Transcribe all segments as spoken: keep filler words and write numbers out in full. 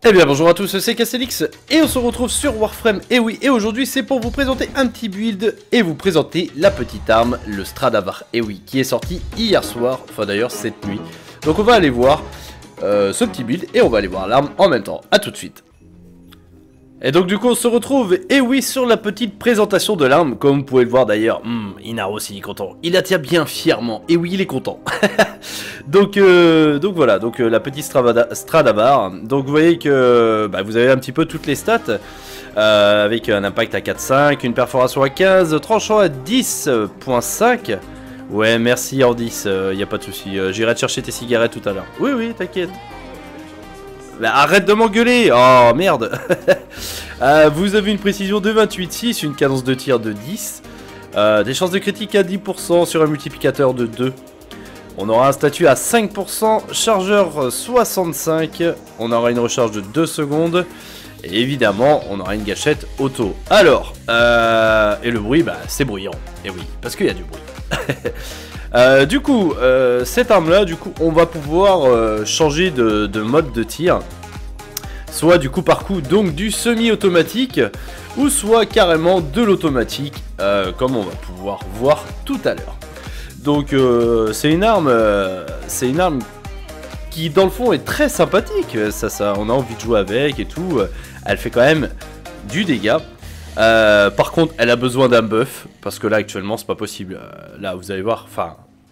Eh bien bonjour à tous, c'est Castellix et on se retrouve sur Warframe. Et oui, et aujourd'hui c'est pour vous présenter un petit build et vous présenter la petite arme, le Stradavar. Et oui, qui est sorti hier soir, enfin d'ailleurs cette nuit. Donc on va aller voir euh, ce petit build et on va aller voir l'arme en même temps. A tout de suite. Et donc du coup on se retrouve, et oui, sur la petite présentation de l'arme. Comme vous pouvez le voir d'ailleurs, hmm, Inaro aussi il est content, il la tient bien fièrement, et oui il est content. donc, euh, donc voilà, donc euh, la petite Stradavar. Donc vous voyez que bah, vous avez un petit peu toutes les stats, euh, avec un impact à quatre virgule cinq, une perforation à quinze, tranchant à dix virgule cinq. Ouais merci Ordis, il euh, n'y a pas de souci. euh, j'irai te chercher tes cigarettes tout à l'heure. Oui oui t'inquiète. Bah, arrête de m'engueuler. Oh merde. euh, Vous avez une précision de vingt-huit virgule six, une cadence de tir de dix, euh, des chances de critique à dix pour cent sur un multiplicateur de deux. On aura un statut à cinq pour cent, chargeur soixante-cinq, on aura une recharge de deux secondes. Et évidemment on aura une gâchette auto. Alors, euh, et le bruit, bah c'est bruyant. Et oui, parce qu'il y a du bruit. Euh, du coup, euh, cette arme là, du coup, on va pouvoir euh, changer de, de mode de tir. Soit du coup par coup, donc du semi-automatique, ou soit carrément de l'automatique, euh, comme on va pouvoir voir tout à l'heure. Donc euh, c'est une arme, euh, c'est une arme qui dans le fond est très sympathique. Ça, ça, on a envie de jouer avec et tout. Elle fait quand même du dégât. Euh, par contre, elle a besoin d'un buff, parce que là actuellement c'est pas possible. Euh, là vous allez voir, enfin,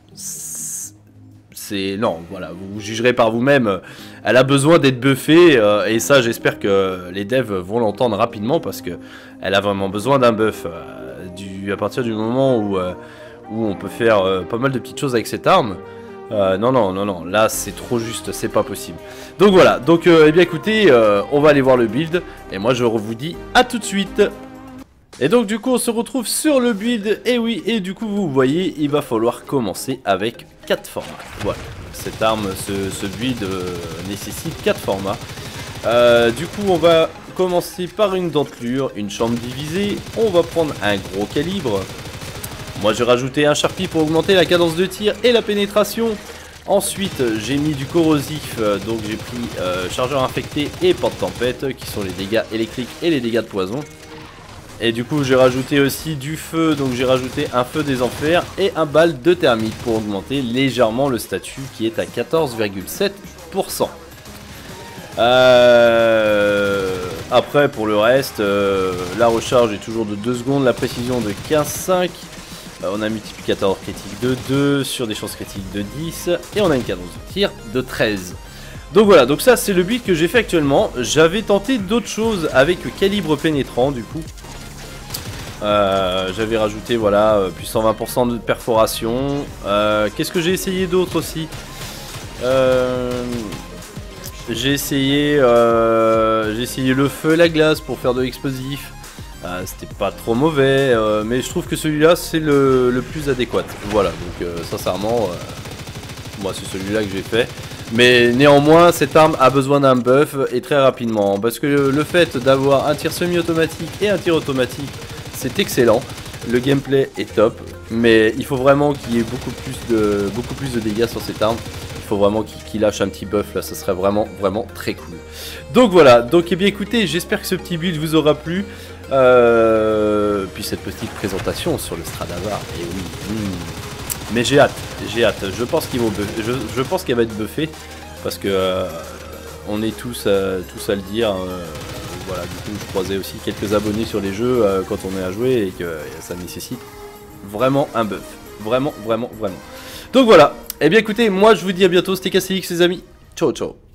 c'est non, voilà, vous jugerez par vous-même. Elle a besoin d'être buffée, euh, et ça j'espère que les devs vont l'entendre rapidement, parce que elle a vraiment besoin d'un buff. Euh, du, à partir du moment où, euh, où on peut faire euh, pas mal de petites choses avec cette arme. Euh, non non non non, là c'est trop juste, c'est pas possible. Donc voilà, donc euh, eh bien écoutez, euh, on va aller voir le build, et moi je vous dis à tout de suite. Et donc du coup on se retrouve sur le build, et oui, et du coup vous voyez, il va falloir commencer avec quatre formats. Voilà, cette arme, ce, ce build euh, nécessite quatre formats. Euh, du coup on va commencer par une dentelure, une chambre divisée, on va prendre un gros calibre. Moi j'ai rajouté un Sharpie pour augmenter la cadence de tir et la pénétration. Ensuite j'ai mis du corrosif, donc j'ai pris euh, chargeur infecté et porte-tempête, qui sont les dégâts électriques et les dégâts de poison. Et du coup j'ai rajouté aussi du feu, donc j'ai rajouté un feu des enfers et un bal de thermite pour augmenter légèrement le statut, qui est à quatorze virgule sept pour cent. Euh... Après pour le reste, euh, la recharge est toujours de deux secondes, la précision de quinze virgule cinq. Euh, on a un multiplicateur critique de deux sur des chances critiques de dix, et on a une cadence de tir de treize. Donc voilà, donc ça c'est le build que j'ai fait actuellement. J'avais tenté d'autres choses avec le calibre pénétrant du coup. Euh, J'avais rajouté voilà, plus cent vingt pour cent de perforation. Euh, Qu'est-ce que j'ai essayé d'autre aussi? euh, J'ai essayé, euh, j'ai essayé le feu et la glace pour faire de l'explosif. Euh, C'était pas trop mauvais, euh, mais je trouve que celui-là c'est le, le plus adéquat. Voilà, donc euh, sincèrement, euh, moi c'est celui-là que j'ai fait. Mais néanmoins, cette arme a besoin d'un buff, et très rapidement. Parce que le, le fait d'avoir un tir semi-automatique et un tir automatique, c'est excellent. Le gameplay est top, mais il faut vraiment qu'il y ait beaucoup plus de, beaucoup plus de dégâts sur cette arme. Il faut vraiment qu'il qu'il lâche un petit buff là, ça serait vraiment vraiment très cool. Donc voilà, donc eh bien écoutez, j'espère que ce petit build vous aura plu. Euh, puis cette petite présentation sur le Stradavar, et oui, hmm. Mais j'ai hâte, j'ai hâte. Je pense qu'ils vont, je, je pense qu'elle va être buffée, parce que euh, on est tous, euh, tous à le dire. Euh, voilà, du coup je croisais aussi quelques abonnés sur les jeux euh, quand on est à jouer, et que euh, ça nécessite vraiment un buff, vraiment, vraiment, vraiment. Donc voilà. Et eh bien écoutez, moi je vous dis à bientôt, c'était Castellix les amis. Ciao ciao.